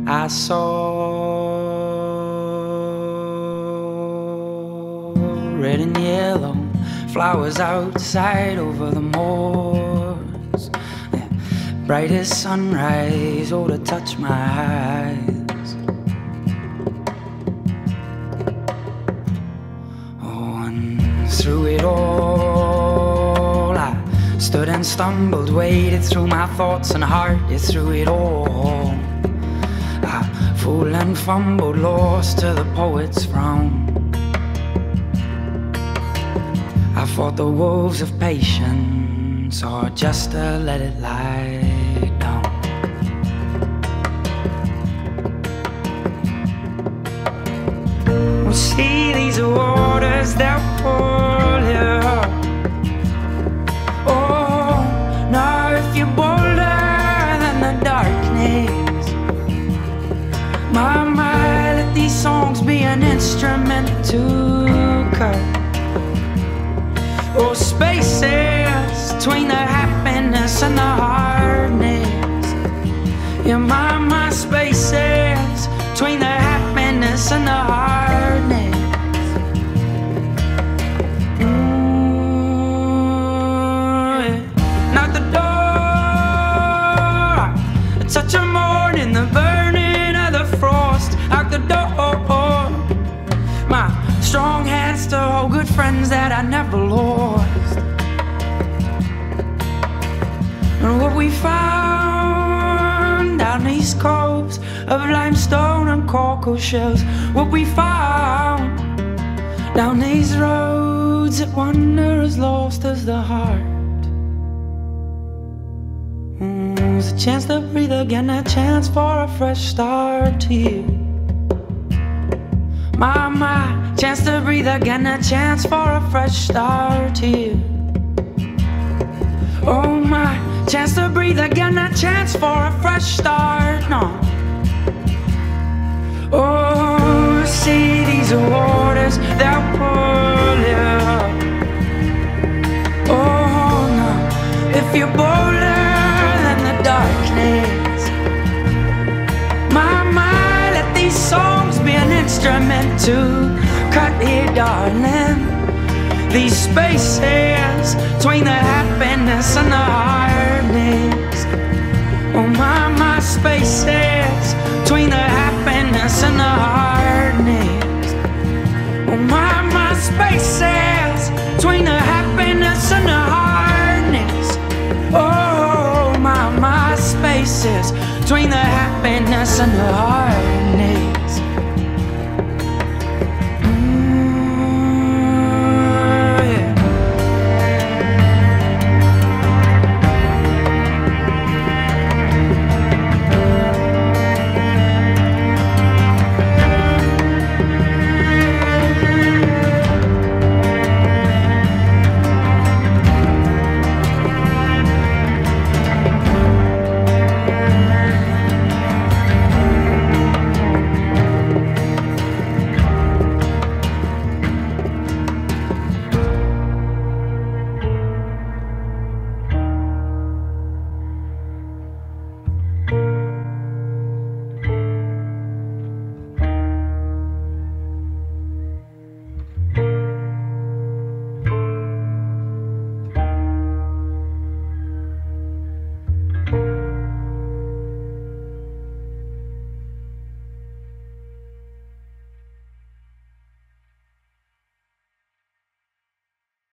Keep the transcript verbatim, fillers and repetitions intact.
I saw red and yellow flowers outside over the moors. Yeah. Bright as sunrise, oh, to touch my eyes. Oh, and through it all, I stood and stumbled, waded through my thoughts and heart, yeah, through it all. I fooled and fumbled, lost to the poet's frown. I fought the wolves of patience, or just to let it lie down. Well, see these waters, they'll pull you up. Oh, now if you're bolder than the darkness, my, my, let these songs be an instrument to cut. Oh, spaces between the happiness and the hardness. Yeah, my, my spaces between the happiness and the hardness. Ooh, yeah. Not the door, a touch of morning, the burning of the frost. Out the door, my strong hands to hold good friends that I never lost. And what we found down these coves of limestone and cockle shells, what we found down these roads that wander as lost as the heart. Mm, it was a chance to breathe again, a chance for a fresh start here. My, my, chance to breathe again, a chance for a fresh start here. Oh my, chance to breathe again, a chance for a fresh start, no. Oh, see these waters, they'll pull you up. Oh no, if you're bolder than the darkness, my, my, let these songs be an instrument to cut here, darling. These spaces between the happiness and the hardness. Oh, my, my spaces between the happiness and the hardness.